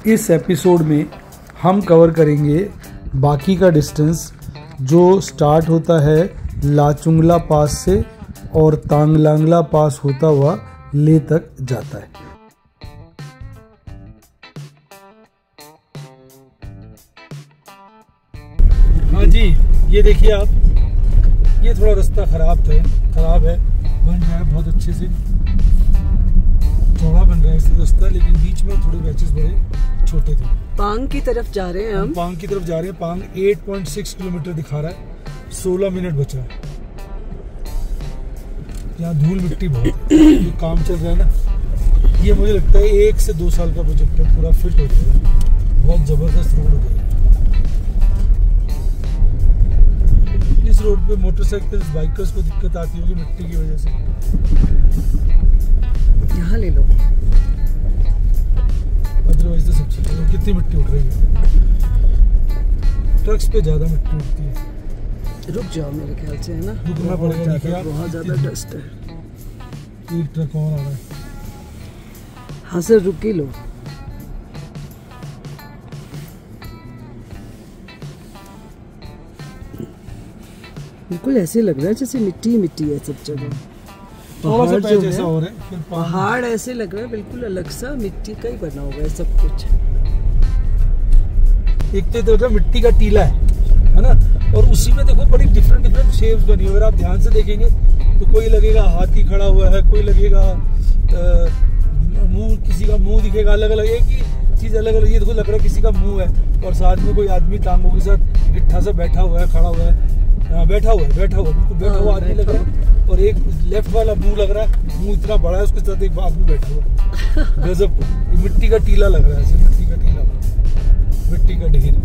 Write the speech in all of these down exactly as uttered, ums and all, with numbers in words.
इस एपिसोड में हम कवर करेंगे बाकी का डिस्टेंस जो स्टार्ट होता है लाचुंगला पास से और तांगलांगला पास होता हुआ ले तक जाता है। हाँ जी, ये देखिए आप, ये थोड़ा रास्ता खराब था खराब है बन रहा है बहुत अच्छे से, चौड़ा बन रहा है इस रास्ता, लेकिन बीच में थोड़े बैचेस बड़े छोटे थे। पांग की तरफ जा रहे हैं हम, हम पांग की तरफ जा रहे हैं। पांग आठ पॉइंट छह किलोमीटर दिखा रहा है, सोलह मिनट बचा है। यहाँ धूल मिट्टी बहुत है, ये काम चल रहा है ना, ये मुझे लगता है एक से दो साल का प्रोजेक्ट है, पूरा फिट हो जाएगा, बहुत जबरदस्त रोड हो जाएगा। इस रोड पे मोटरसाइकिल बाइकर्स को दिक्कत आती होगी मिट्टी की वजह से। यहाँ ले लो, अदरवाइज तो सब ठीक है। कितनी मिट्टी उठ रही है, ट्रक्स पे ज्यादा मिट्टी उठती है। रुक जाओ मेरे ख्याल से, है ना, रुकना पड़ेगा। देखिए आप, बहुत ज्यादा डस्ट है। एक ट्रक और आ रहा है। हाँ सर, रुक ही लो। बिल्कुल ऐसे लग रहा है जैसे मिट्टी मिट्टी है सब जगह। थोड़ा सा पैच ऐसा हो रहा है, फिर पहाड़ ऐसे लग रहा है बिल्कुल अलग सा, मिट्टी का ही बना हुआ है सब कुछ। एक तो इधर मिट्टी का टीला है है ना, और उसी में देखो बड़ी डिफरेंट डिफरेंट शेप्स बनी हुई है। आप ध्यान से देखेंगे तो कोई लगेगा हाथी खड़ा हुआ है, कोई लगेगा मुंह, किसी का मुंह दिखेगा अलग अलग, एक ही चीज अलग अलग। ये देखो लग रहा है किसी का मुंह है, और साथ में कोई आदमी टांगों के साथ गिट्ठा सा बैठा हुआ है, खड़ा हुआ है, हाँ बैठा हुआ है, बैठा हुआ बिल्कुल बैठा हुआ आदमी लग रहा है। और एक लेफ्ट वाला मुंह लग रहा है, मुंह इतना बड़ा है, उसके साथ एक आदमी बैठा हुआ है। गजब, मिट्टी का टीला लग रहा है, मिट्टी का टीला, मिट्टी का ढेर।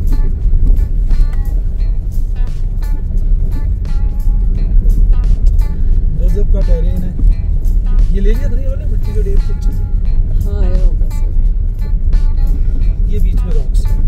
गजब का टेरेन है। ये ले लिया था ये वाला मिट्टी का ढेर अच्छे से। हाँ आया होगा सर। ये बीच में रॉक्स है।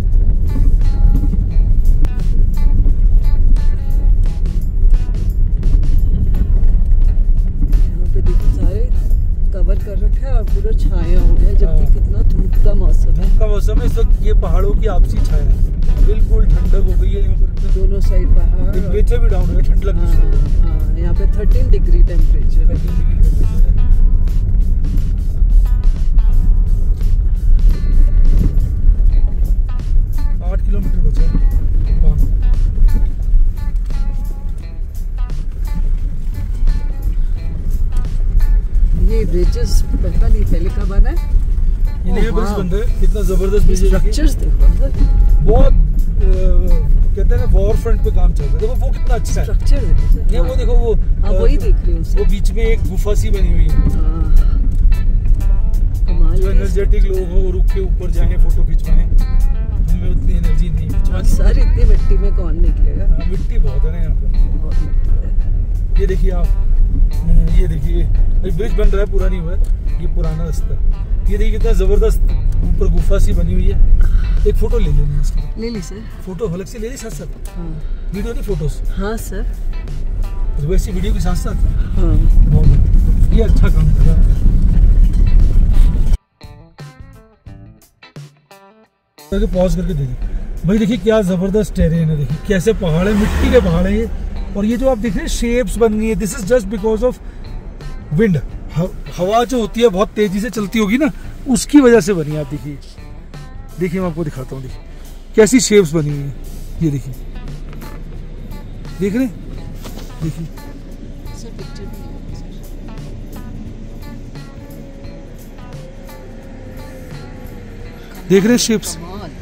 कवर कर रखा है और पूरा छाया हो गया, जबकि कितना धूप का मौसम है। धूप का मौसम है इस वक्त। ये पहाड़ों की आपसी छाया है, बिल्कुल ठंडक हो गई है यहाँ पर। दोनों साइड पहाड़, टेम्परेचर भी डाउन हो गया, ठंड लग रही है। हाँ, यहाँ पे थर्टीन डिग्री टेम्परेचर है। आठ किलोमीटर बचा है। ये ब्रिजेस पता नहीं पहले कब बना है, ये नया ब्रिज बन रहा है। कितना जबरदस्त ब्रिज है, स्ट्रक्चर्स देखो सर, बहुत कहते हैं ना वॉर फ्रंट पे काम चल रहा है। देखो वो कितना अच्छा है स्ट्रक्चर है। ये वो देखो वो, हाँ वही देख रही हूँ। वो बीच में एक गुफा सी बनी हुई है। जो एनर्जेटिक लोग हो रुक के ऊपर जाएं, फोटो खिंचवाएं, हमें उतनी एनर्जी नहीं है सर, इतनी मिट्टी में कौन निकलेगा। हाँ, मिट्टी बहुत है ना यहाँ पर। ये देखिए आप, ये देखिए ब्रिज बन रहा है, पूरा नहीं हुआ है, ये पुराना रास्ता है। ये देखिए कितना जबरदस्त ऊपर गुफा सी बनी हुई है। एक फोटो ले लेनी इसकी। ले ली सर, फोटो अलग से ले ली साथ साथ। हाँ। वीडियो नहीं, फोटोस। हाँ सर, वैसे वीडियो के साथ साथ। हाँ। बहुत ये अच्छा काम कर रहा है। पॉज करके देखिए भाई, देखिए क्या जबरदस्त टेरेन है, देखिए कैसे पहाड़ है, मिट्टी के पहाड़ है ये। और ये जो आप देख रहे हैं शेप्स बन गई है, this is just because of wind. हवा जो होती है बहुत तेजी से चलती होगी ना, उसकी वजह से बनी है। आप देखिए, देखिए मैं आपको दिखाता हूँ, देखिए कैसी शेप्स बनी हुई है। ये देखिए, देख रहे हैं, देखिए देख रहे हैं शेप्स।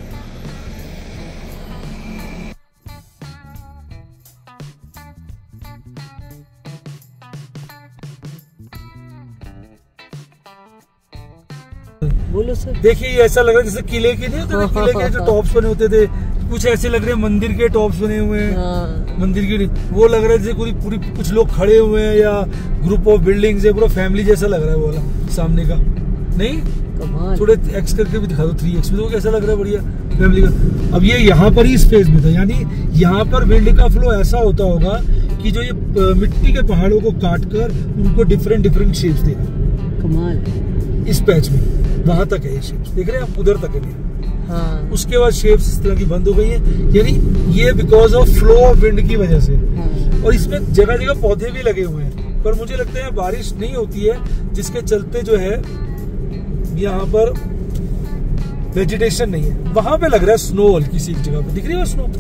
बोलो सर। देखिए ये ऐसा लग रहा है जैसे किले के नहीं होते थे, किले के जो टॉप्स बने होते थे, कुछ ऐसे लग रहे हैं मंदिर के टॉप्स बने हुए हैं। हाँ। मंदिर के वो लग रहा है जैसे पूरी पूरी कुछ लोग खड़े हुए हैं, या ग्रुप ऑफ बिल्डिंग्स है, पूरा फैमिली जैसा लग रहा है वो वाला सामने का। नहीं थोड़े एक्स करके भी दिखा दो, थ्री एक्स में, तो कैसा लग रहा है, बढ़िया फैमिली का। अब ये यहाँ पर ही स्पेस में था, यानी यहाँ पर विंड का फ्लो ऐसा होता होगा कि जो ये मिट्टी के पहाड़ों को काट कर उनको डिफरेंट डिफरेंट शेप्स देगा। कमाल इस पैच में वहां तक है ये शेप्स, देख रहे हैं आप, उधर तक है नहीं। हाँ। उसके बाद शेप्स इस तरह की बंद हो गई है, यानी ये because of flow of wind की वजह से। हाँ। और इसमें जगह जगह पौधे भी लगे हुए हैं, पर मुझे लगता है बारिश नहीं होती है, जिसके चलते जो है यहाँ पर वेजिटेशन नहीं है। वहां पे लग रहा है स्नो, हल्की सी एक जगह पे दिख रही है स्नो,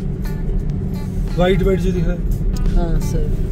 वाइट वाइट जो दिख रहा है। हाँ सर।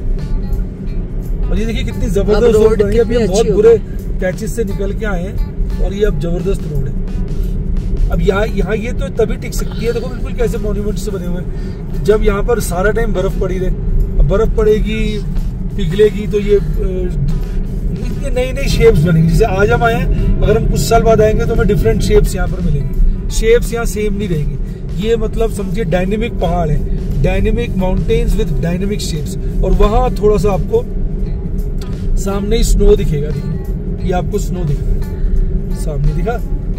और ये देखिए कितनी जबरदस्त रोड बनी है। अभी हम बहुत बुरे पैचेस से निकल के आए हैं और ये अब जबरदस्त रोड है। अब यहाँ यहाँ ये तो तभी टिक सकती है, देखो बिल्कुल कैसे मॉन्यूमेंट से बने हुए हैं, जब यहाँ पर सारा टाइम बर्फ पड़ी रहे। अब बर्फ पड़ेगी, पिघलेगी, तो ये नई नई शेप्स बनेंगी। जैसे आज हम आए हैं, अगर हम कुछ साल बाद आएंगे तो हमें डिफरेंट शेप्स यहाँ पर मिलेंगी, शेप्स यहाँ सेम नहीं रहेंगी। ये मतलब समझिए डायनेमिक पहाड़ है, dynamic mountains with dynamic shapes. और वहाँ थोड़ा सा आपको सामने ही स्नो दिखेगा, देखिए ये आपको स्नो दिख रहा है, सामने दिखा,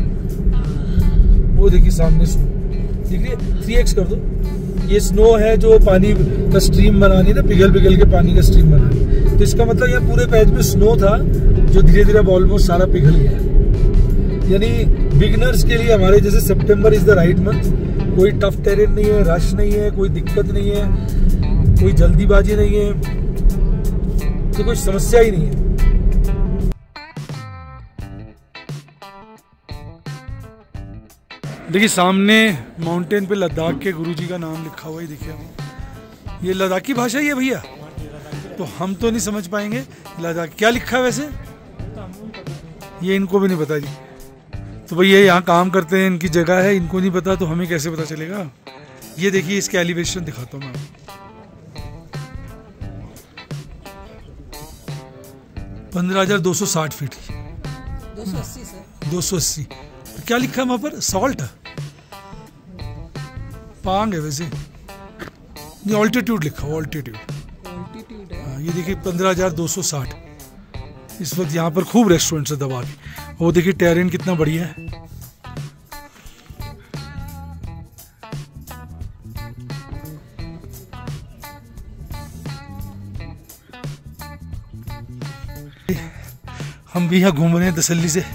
वो देखिए सामने स्नो दिख रही है। थ्री एक्स कर दो, ये स्नो है जो पानी का स्ट्रीम बनानी ना, पिघल पिघल के पानी का स्ट्रीम बनानी। तो इसका मतलब यहाँ पूरे पैच में स्नो था जो धीरे धीरे अब ऑलमोस्ट सारा पिघल गया। यानी बिगिनर्स के लिए हमारे जैसे September is the right month. कोई टफ टेरेन नहीं है, रश नहीं है, कोई दिक्कत नहीं है, कोई जल्दीबाजी नहीं है, तो कोई समस्या ही नहीं है। देखिए सामने माउंटेन पे लद्दाख के गुरुजी का नाम लिखा हुआ है, देखिए आप। ये लद्दाखी भाषा ही है भैया, तो हम तो नहीं समझ पाएंगे। लद्दाख क्या लिखा है वैसे, ये इनको भी नहीं पता जी। तो भैया यहाँ काम करते हैं, इनकी जगह है, इनको नहीं पता तो हमें कैसे पता चलेगा। ये देखिए इसके एलिवेशन दिखाता हूँ मैं आपको। पंद्रह हजार दो सौ साठ फीट, दो सौ अस्सी सर, दो सौ अस्सी। क्या लिखा है वहां पर, सॉल्ट पांग है वैसे, नहीं ऑल्टीट्यूड लिखा, ऑल्टीट्यूड ऑल्टीट्यूड है। हाँ, ये देखिए पंद्रह हजार दो सौ साठ। इस वक्त यहाँ पर खूब रेस्टोरेंट्स है दबा के। वो देखिए टेरेन कितना बढ़िया है। हम भी यहाँ घूम रहे हैं तसल्ली से।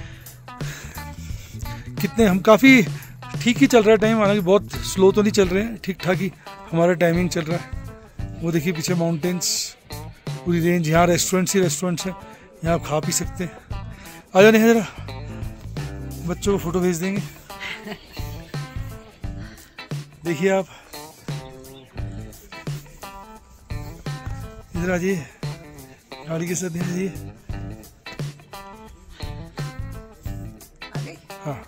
कितने हम काफ़ी ठीक ही चल रहा है टाइम, हालांकि बहुत स्लो तो नहीं चल रहे हैं, ठीक ठाक ही हमारा टाइमिंग चल रहा है। वो देखिए पीछे माउंटेन्स, पूरी रेंज, यहाँ रेस्टोरेंट्स ही रेस्टोरेंट्स हैं, यहाँ आप खा पी सकते हैं। आ जाने हैं जरा, बच्चों को फोटो भेज देंगे। देखिए आप इधर आ जाइए, गाड़ी के साथ आ जाइए। हाँ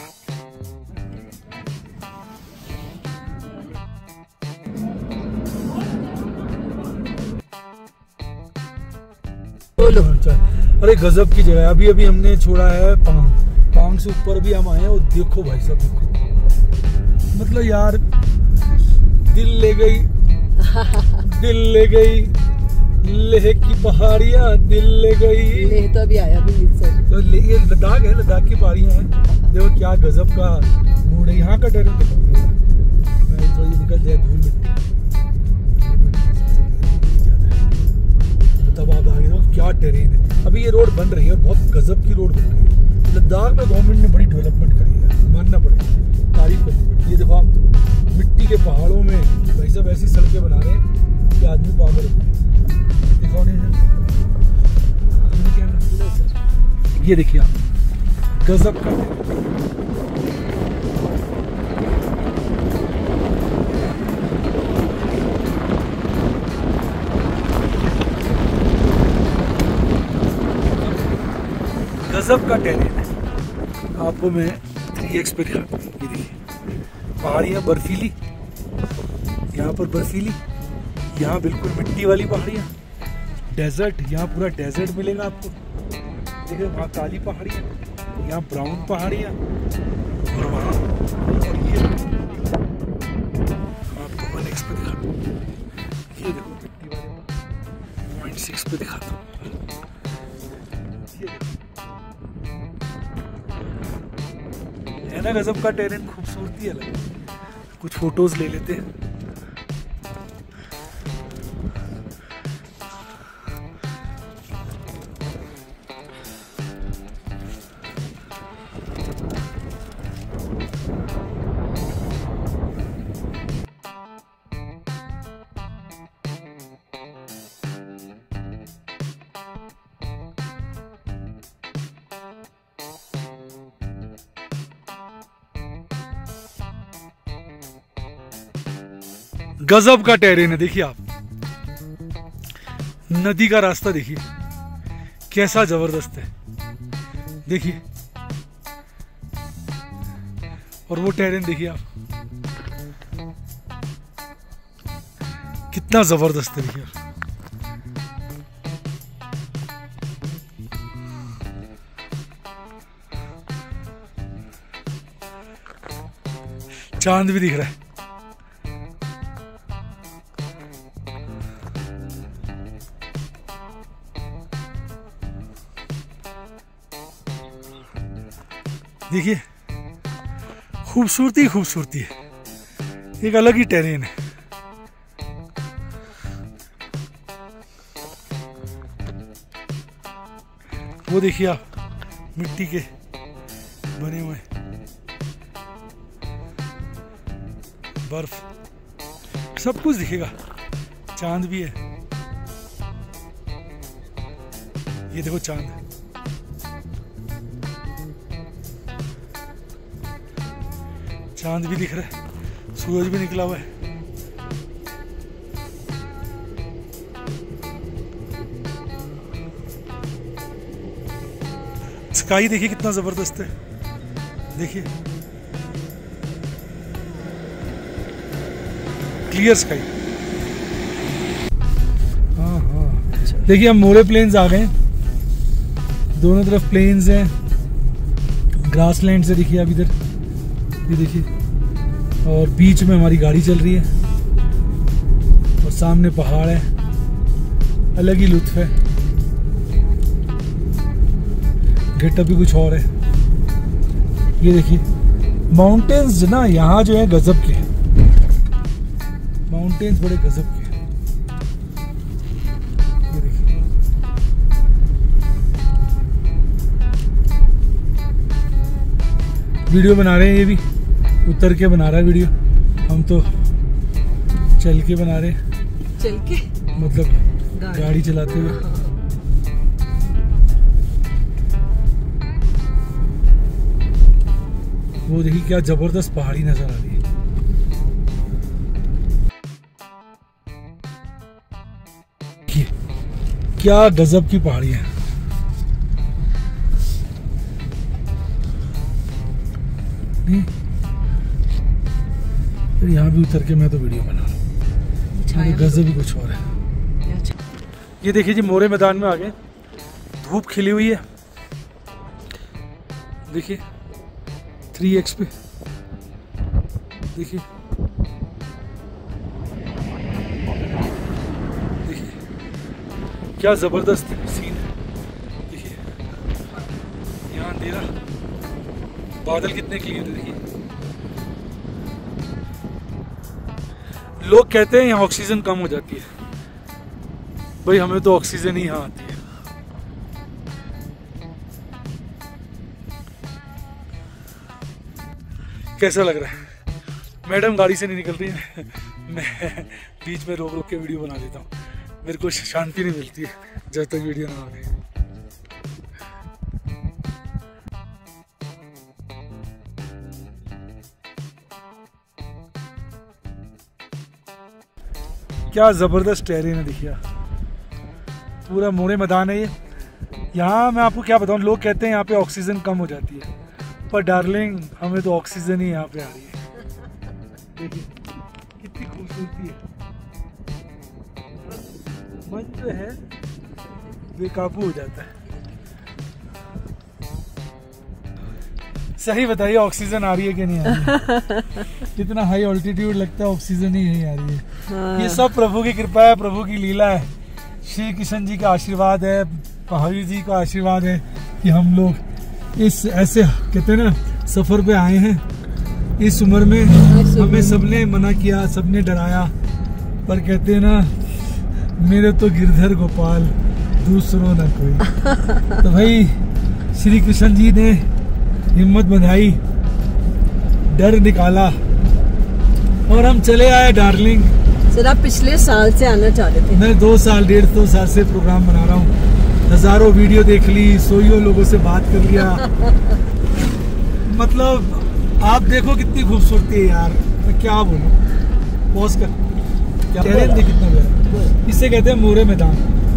अरे गजब की जगह है। अभी अभी हमने छोड़ा है पांग, पांग से ऊपर भी हम आए हैं। और देखो भाई साहब, देखो मतलब यार दिल ले गई, दिल ले गई, लेह की पहाड़ियाँ दिल ले गई। लेह तो अभी आया भी नहीं सर। तो ये लद्दाख है, लद्दाख की पहाड़ियाँ हैं। देखो क्या गजब का मूड है। यहाँ का टेरेन देखो, मैं थोड़ी निकल जाए धूल मिट्टी, तब आप आगे देखो क्या टेरेन है। अभी ये रोड बन रही है, बहुत गजब की रोड बन रही है। लद्दाख में गवर्नमेंट ने बड़ी डेवलपमेंट करी है, मानना पड़ेगा, तारीफ करनी पड़ेगी। ये देखो आप मिट्टी के पहाड़ों में भाई साहब ऐसी सड़कें बना रहे हैं कि आदमी पागल हो गए। दिखाओ नहीं है, ये देखिए आप गजब का गजब का टेरेन है। आपको मैं थ्री एक्स पे दिखाता हूँ। ये देखिए पहाड़ियाँ बर्फीली, यहाँ पर बर्फीली, यहाँ बिल्कुल मिट्टी वाली पहाड़ियाँ, डेजर्ट, यहाँ पूरा डेजर्ट मिलेगा आपको। देखिए वहाँ काली पहाड़ियाँ, यहाँ ब्राउन पहाड़ियाँ, और वहाँ ये आपको वन एक्स पे दिखाता हूँ। ये देखो मिट्टी वाले पॉइंट सिक्स पे दिखाता हूँ। है ना गजब का टेरेन, खूबसूरती अलग है। कुछ फोटोज ले लेते हैं। गजब का टेरेन है। देखिए आप, नदी का रास्ता देखिए कैसा जबरदस्त है, देखिए। और वो टेरेन देखिए आप, कितना जबरदस्त है, देखिए। चांद भी दिख रहा है। देखिए खूबसूरती खूबसूरती है, एक अलग ही टेरेन है। वो देखिए आप, मिट्टी के बने हुए बर्फ, सब कुछ दिखेगा। चांद भी है, ये देखो चांद, चांद भी दिख रहा है, सूरज भी निकला हुआ है। स्काई देखिए कितना जबरदस्त है, देखिए क्लियर स्काई। हाँ हाँ, देखिए हम मोरे प्लेन्स आ गए, दोनों तरफ प्लेन्स हैं, ग्रासलैंड से देखिए आप इधर, ये देखिए, और बीच में हमारी गाड़ी चल रही है और सामने पहाड़ है, अलग ही लुत्फ है। गेटअप भी कुछ और है। ये देखिए माउंटेन्स ना यहाँ जो है गजब के, माउंटेन्स बड़े गजब के। ये देखिए वीडियो बना रहे हैं, ये भी उतर के बना रहा है वीडियो, हम तो चल के बना रहे हैं। चल के मतलब गाड़ी, गाड़ी चलाते हुए। वो देखिए क्या जबरदस्त पहाड़ी नजर आ रही है। क्या गजब की पहाड़ी है। फिर यहाँ भी उतर के मैं तो वीडियो बना रहा हूँ, गजब ही कुछ और है। ये देखिए जी मोरे मैदान में आ गए, धूप खिली हुई है, देखिए थ्री एक्स पे, देखिए देखिए क्या जबरदस्त सीन है। देखिए यहाँ अंधेरा, बादल कितने क्लियर है। देखिए लोग कहते हैं यहाँ ऑक्सीजन कम हो जाती है, भाई हमें तो ऑक्सीजन ही यहाँ आती है। कैसा लग रहा है? मैडम गाड़ी से नहीं निकल रही है, मैं बीच में रोक रोक के वीडियो बना देता हूँ, मेरे को शांति नहीं मिलती है जब तक वीडियो ना आ गई। क्या जबरदस्त टेरेन है, देखिए पूरा मोरे मैदान है ये। यहाँ मैं आपको क्या बताऊँ, लोग कहते हैं यहाँ पे ऑक्सीजन कम हो जाती है, पर डार्लिंग हमें तो ऑक्सीजन ही यहाँ पे आ रही है। देखिए कितनी खूबसूरती है, मन जो है बेकाबू हो जाता है। सही बताइए ऑक्सीजन आ रही है कि नहीं आ रही है? कितना हाई ऑल्टीट्यूड लगता है, ऑक्सीजन ही नहीं आ रही है। हाँ। ये सब प्रभु की कृपा है, प्रभु की लीला है, श्री कृष्ण जी का आशीर्वाद है, महावीर जी का आशीर्वाद है कि हम लोग इस ऐसे कहते हैं ना सफर पे आए हैं। इस उम्र में हमें सबने मना किया, सबने डराया, पर कहते हैं ना मेरे तो गिरधर गोपाल दूसरों न कोई। तो भाई श्री कृष्ण जी ने हिम्मत बंधाई, डर निकाला और हम चले आए डार्लिंग। सर आप पिछले साल से आना चाहते थे? मैं दो साल डेढ़ दो साल से प्रोग्राम बना रहा हूँ, हजारों वीडियो देख ली, सोइयों लोगों से बात कर लिया। मतलब आप देखो कितनी खूबसूरती है यार, मैं क्या बोलूं। पॉज कर। क्या टेरेन देख कितना प्यारा, इससे कहते हैं मोरे मैदान।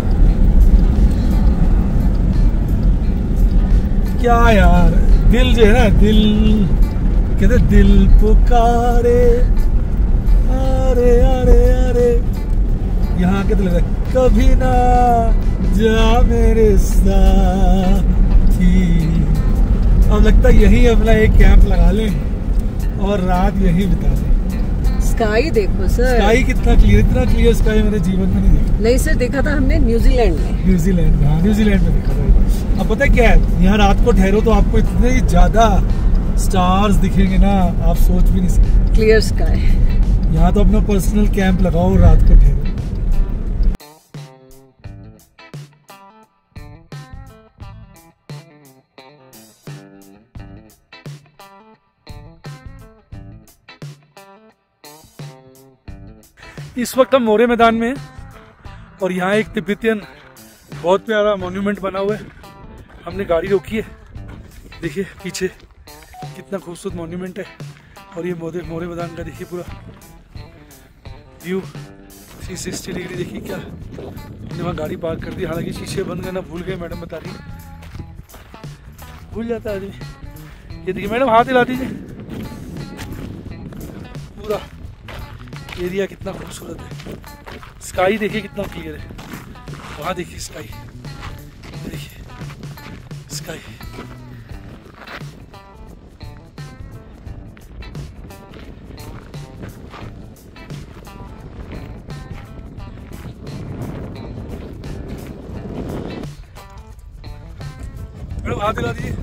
क्या यार, दिल जो है ना, दिल कहते दिल पुकारे, अरे अरे अरे, यहाँ के तो लग रहा है कभी ना जा मेरे साथी। अब लगता है यही अपना एक कैंप लगा लें और रात यही बिता लें। स्काई देखो सर, स्काई कितना क्लियर, इतना क्लियर स्काई मैंने जीवन में नहीं देखा। नहीं सर, देखा था हमने न्यूजीलैंड में। न्यूजीलैंड में, हाँ न्यूजीलैंड में देखा था। अब पता है क्या है, यहाँ रात को ठहरो तो आपको इतने ही ज्यादा स्टार्स दिखेंगे ना, आप सोच भी नहीं सकते। Clear sky. यहाँ तो अपना पर्सनल कैंप लगाओ और रात को ठहरो। इस वक्त हम मोरे मैदान में हैं और यहाँ एक तिब्बतियन बहुत प्यारा मॉन्यूमेंट बना हुआ है। हमने गाड़ी रोकी है, देखिए पीछे कितना खूबसूरत मॉन्यूमेंट है। और ये मोरे मोरे मैदान का देखिए पूरा व्यू थ्री सिक्सटी डिग्री। देखिए क्या हमने वहाँ गाड़ी पार्क कर दी, हालांकि शीशे बंद करना भूल गए, मैडम बता रही भूल जाता है आदमी। ये देखिए मैडम, हाथ हिला दीजिए। पूरा एरिया कितना खूबसूरत है, स्काई देखिए कितना क्लियर है। वहाँ देखिए स्काई, देखिए स्काई। मैडम हाथ हिला दीजिए।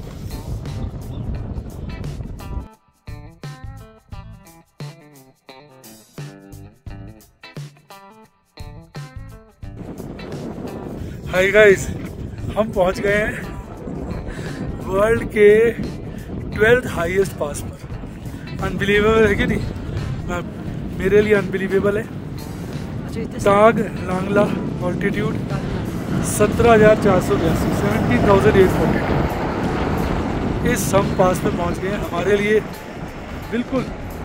हाय गाइस, हम पहुंच गए हैं वर्ल्ड के ट्वेल्थ हाईएस्ट पास पर। अनबिलीवेबल है कि नहीं? मेरे लिए अनबिलीवेबल है। ताग लांगला ऑल्टीट्यूड सत्रह हजार चार सौ बयासी seventeen thousand eight forty two. इस हम पास पे पहुंच गए हैं, हमारे लिए बिल्कुल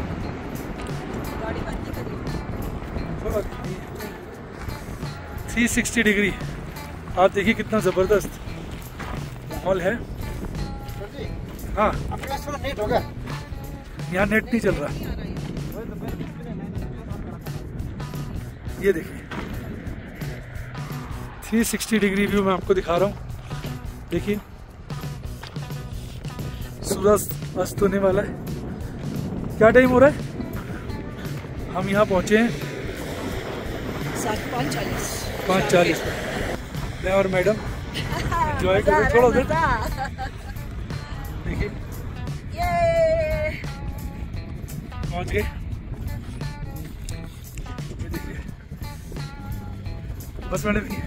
थ्री सिक्सटी डिग्री। आप देखिए कितना जबरदस्त माहौल है। हाँ, नेट होगा यहाँ, नेट नहीं चल रहा। ये देखिए थ्री सिक्सटी डिग्री व्यू मैं आपको दिखा रहा हूँ। देखिए सूरज अस्त होने वाला है। क्या टाइम हो रहा है? हम यहाँ पहुँचे हैं पाँच चालीस पाँच चालीस मैं और मैडम एंजॉय कर रहे, थोड़ा देर देखिए पहुंच गए। देखिए बस मैडम भी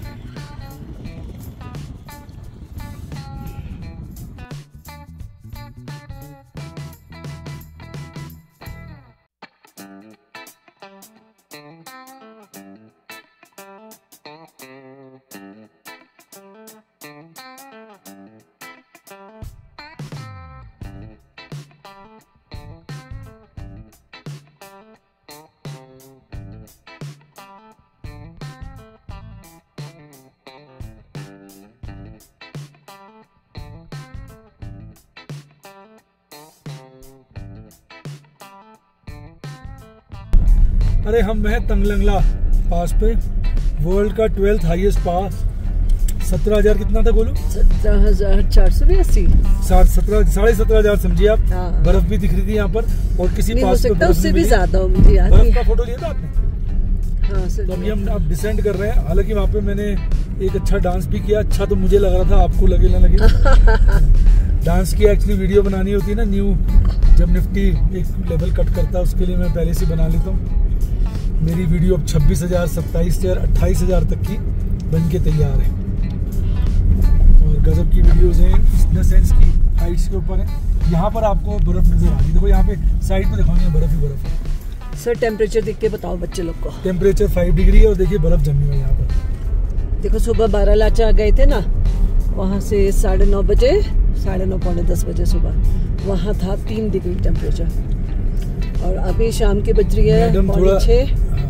अरे हम हैं तंगलंगला पास पे, वर्ल्ड का ट्वेल्थ हाईएस्ट पास। सत्रह हजार कितना था बोलो? सत्रह हजार चार सौ बयासी सत्रह साढ़े सत्रह हजार समझिए आप। हाँ। बर्फ भी दिख रही थी यहाँ पर और किसी पास पे उससे भी ज्यादा मुझे याद बर्फ का फोटो लिया था आपने? हाँ सर। तो अभी हम अब डिसेंड कर रहे हैं। हालांकि वहाँ पे मैंने एक अच्छा डांस भी किया। अच्छा तो मुझे लग रहा था, आपको लगे ना लगे। डांस की एक्चुअली वीडियो बनानी होती है ना, न्यू जब निफ्टी एक लेवल कट करता है उसके लिए मैं पहले से बना लेता हूँ। मेरी वीडियो अब छब्बीस हजार सत्ताईस हजार अट्ठाईस हजार तक की बन के तैयार है और गजब की वीडियोस हैं, इन सेंस की हाइट्स के ऊपर है। यहाँ पर आपको बर्फ नजर आ रही है, देखो यहाँ पे साइड पे दिखाऊंगी बर्फ ही बर्फ है। सर टेम्परेचर देख के बताओ बच्चे लोग को। टेम्परेचर फाइव डिग्री है और देखिए बर्फ जमी हुई है यहाँ पर। देखो सुबह बारह लाचा गए थे ना, वहाँ से साढ़े नौ बजे साढ़े नौ पौने दस बजे सुबह वहाँ था तीन डिग्री टेम्परेचर और अभी शाम की बज रही है पौने छः।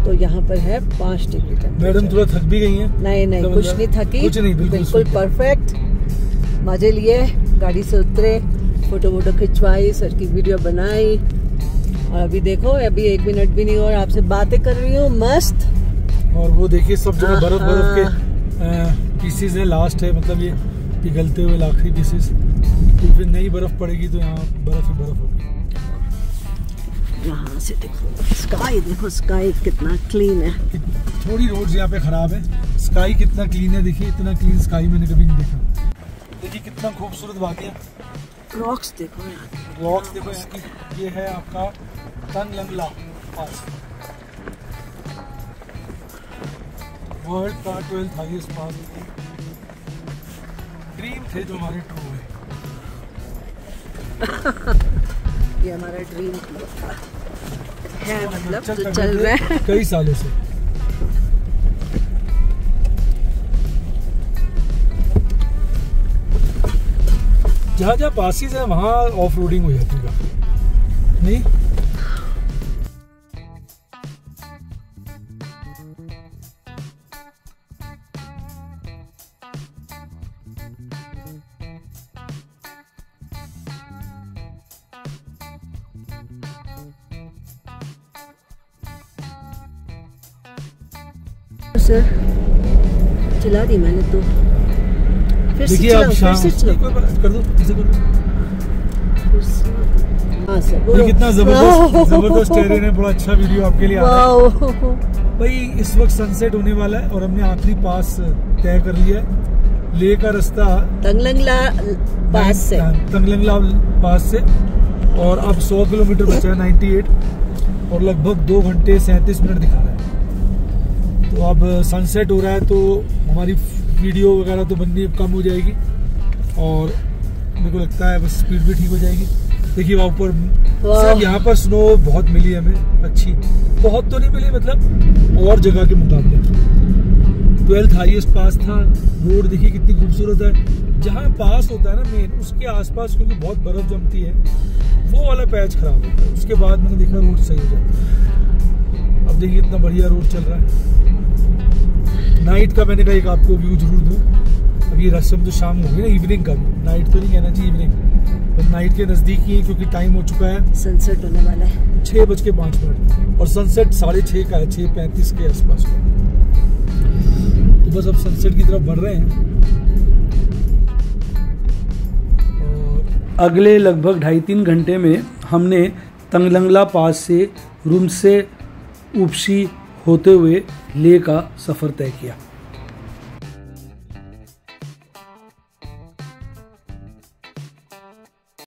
तो यहाँ पर है पाँच डिग्री टेम्परेचर। मैडम थोड़ा थक भी गई हैं? नहीं नहीं, कुछ नहीं थकी, कुछ नहीं, बिल्कुल, बिल्कुल परफेक्ट। मजे लिए, गाड़ी से उतरे, फोटो वोटो खिंचवाई, सर की वीडियो बनाई, और अभी देखो अभी एक मिनट भी नहीं और आपसे बातें कर रही हूँ मस्त। और वो देखिए सब जगह बर्फ बर्फ के पीसेस है, लास्ट है, मतलब ये पिघलते हुए आखिरी पीसेस। तो फिर नई बर्फ पड़ेगी तो यहाँ बर्फ ही बर्फ होगी। यहाँ से देखो स्काई, देखो स्काई कितना क्लीन है। थोड़ी रोड्स यहाँ पे खराब है, स्काई कितना क्लीन है, देखिए इतना क्लीन स्काई मैंने कभी नहीं देखा। देखिए कितना खूबसूरत वादियाँ, रॉक्स देखो यहाँ, रॉक्स देखो यहाँ की। ये है आपका तंगलंगला पास, वर्ल्ड का ट्वेल्थ हाईएस्ट पास। ड्रीम थे जो हमारे ट्रू हुए। ये हमारा ड्रीम था है, मतलब तो चल रहा है कई सालों से। जहाँ जहाँ पासिस है वहाँ ऑफ रोडिंग हो जाती है नहीं। सर चला दी मैंने तो, फिर से देखिए अब शाम फिर से कोई बात कर दो, इसे कर दो। हाँ सर, ये कितना जबरदस्त जबरदस्त टेरेन है, बड़ा अच्छा वीडियो आपके लिए आ रहा है भाई। इस वक्त सनसेट होने वाला है और हमने आखिरी पास तय कर लिया है, ले का रास्ता तंगलंगला पास से, तंगलंगला पास से, और अब सौ किलोमीटर बचा है, अट्ठानवे, और लगभग दो घंटे सैंतीस मिनट दिखा रहा है। तो अब सनसेट हो रहा है तो हमारी वीडियो वगैरह तो बननी कम हो जाएगी, और मेरे को लगता है बस स्पीड भी ठीक हो जाएगी। देखिए वहाँ ऊपर सर यहाँ पर स्नो बहुत मिली हमें, अच्छी बहुत तो नहीं मिली, मतलब और जगह के मुकाबले। ट्वेल्थ हाईएस्ट पास था। रोड देखिए कितनी खूबसूरत है, जहाँ पास होता है ना मेन, उसके आसपास क्योंकि बहुत बर्फ जमती है, वो वाला पैच खराब होता है। उसके बाद मैंने देखा रोड सही हो जाता है। अब देखिए इतना बढ़िया रोड चल रहा है। नाइट का मैंने कहा एक आपको व्यू जरूर दूँ। अब ये रस्म तो शाम होगी ना, इवनिंग का भी, नाइट तो नहीं कहना चाहिए, इवनिंग, पर नाइट के नज़दीक ही है क्योंकि टाइम हो चुका है, सनसेट होने वाला है छः बज के पाँच मिनट, और सनसेट साढ़े छः का है, छः पैंतीस के आसपास का। तो बस अब सनसेट की तरफ बढ़ रहे हैं, और अगले लगभग ढाई तीन घंटे में हमने तंगलंगला पास से रूम से उपसी होते हुए ले का सफ़र तय किया।